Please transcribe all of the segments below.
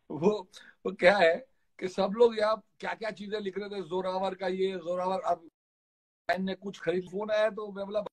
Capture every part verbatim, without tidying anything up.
वो वो क्या है कि सब लोग यहाँ क्या क्या चीजें लिख रहे थे, जोरावर का ये जोरावर। अब बहन ने कुछ खरीद, फोन आया तो मैं बोला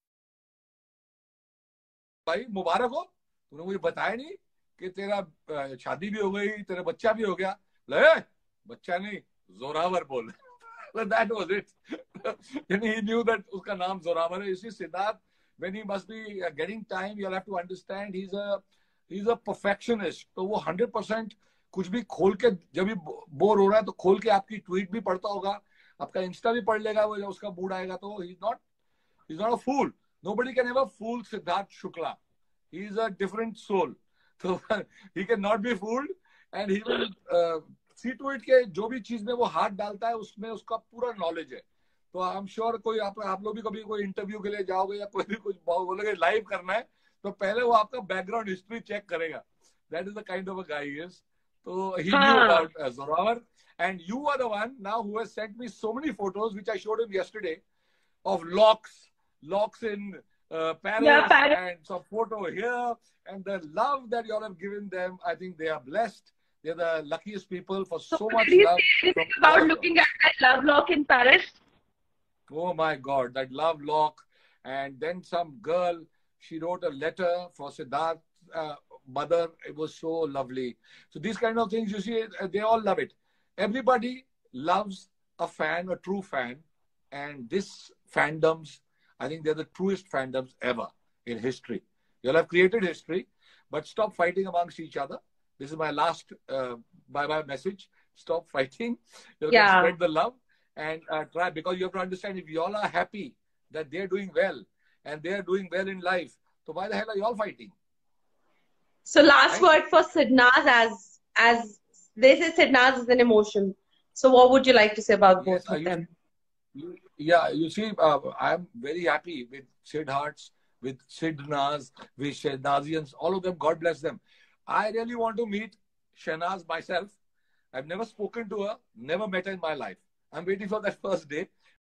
भाई मुबारक हो, तूने मुझे बताया नहीं कि तेरा अ, शादी भी हो गई, तेरा बच्चा भी हो गया। ले, बच्चा नहीं, जोरावर बोल। That was it. And he knew that उसका नाम जोरावर है। You see, Siddharth, when he must be uh, getting time, you'll have to understand he's a he's a perfectionist. तो वो हंड्रेड परसेंट कुछ भी खोल के, जब भी बोर हो रहा है तो खोल के आपकी ट्वीट भी पढ़ता होगा, आपका इंस्टा भी पढ़ लेगा वो, जब उसका मूड आएगा तो। he's not he's not a fool. Nobody can ever fool Siddharth Shukla. He is a different soul. So he cannot be fooled, and he will uh, see to it कि जो भी चीज में वो हाथ डालता है उसमें उसका पूरा नॉलेज है। तो आई एम श्योर कोई आप आप लोग भी कभी कोई इंटरव्यू के लिए जाओगे या कोई भी कुछ बोलोगे लाइव करना है, तो पहले वो आपका बैकग्राउंड हिस्ट्री चेक करेगा। That is the kind of a guy he is. तो he knew हाँ. about uh, Zorawar, and you are the one now who has sent me so many photos, which I showed him yesterday, of locks, locks in uh, Yeah, Paris, Paris. and some photo here, and the love that you all have given them. I think they are blessed. They're the luckiest people for So so did much he love say anything from all about of you. looking at that love lock in Paris? Oh my God, that love lock. And then some girl, she wrote a letter for Siddharth's uh, mother. It was so lovely. So these kind of things, you see, uh, they all love it. Everybody loves a fan, a true fan. And this fandoms, I think they're the truest fandoms ever in history. You'll have created history, but stop fighting amongst each other. This is my last uh, bye-bye message. Stop fighting. You can Yeah. spread the love and uh, try, because you have to understand, if you all are happy that they're doing well and they're doing well in life, so why the hell are you all fighting? So last Right? word for Sidnaz, as as they say Sidnaz is an emotion. So what would you like to say about Yes, both are of you, them? you yeah, you see, uh, I'm very happy with Sid Hearts, with Sid Naz, with Shehnazians, all of them, God bless them. I really want to meet Shehnaz myself. I've never spoken to her, never met her in my life. I'm waiting for that first day.